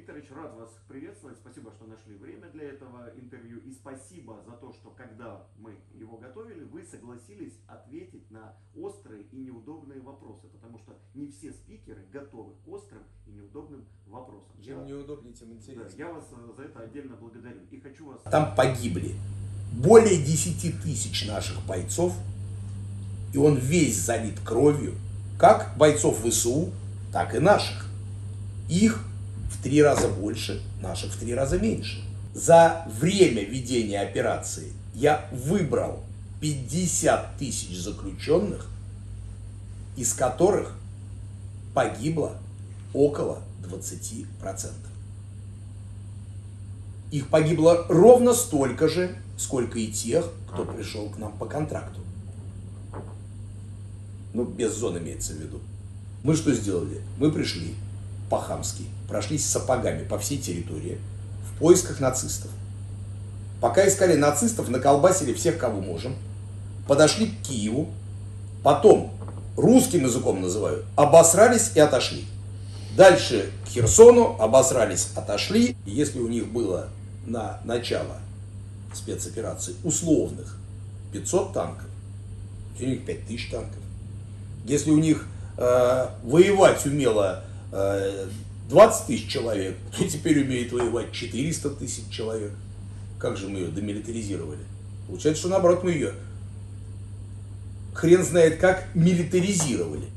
Викторович, рад вас приветствовать. Спасибо, что нашли время для этого интервью. И спасибо за то, что когда мы его готовили, вы согласились ответить на острые и неудобные вопросы. Потому что не все спикеры готовы к острым и неудобным вопросам. Чем неудобнее, тем интереснее. Да, я вас за это отдельно благодарю. И хочу вас... Там погибли более 10 тысяч наших бойцов. И он весь залит кровью. Как бойцов ВСУ, так и наших. Их в 3 раза больше, наших в 3 раза меньше. За время ведения операции я выбрал 50 тысяч заключенных, из которых погибло около 20%. Их погибло ровно столько же, сколько и тех, кто пришел к нам по контракту. Ну, без зон имеется в виду. Мы что сделали? Мы пришли по-хамски, прошлись сапогами по всей территории в поисках нацистов. Пока искали нацистов, наколбасили всех, кого можем. Подошли к Киеву. Потом, русским языком называю, обосрались и отошли. Дальше к Херсону, обосрались, отошли. И если у них было на начало спецоперации условных 500 танков, у них 5000 танков. Если у них воевать умело 20 тысяч человек, то теперь умеет воевать 400 тысяч человек. Как же мы ее демилитаризировали? Получается, что наоборот мы ее хрен знает как милитаризировали.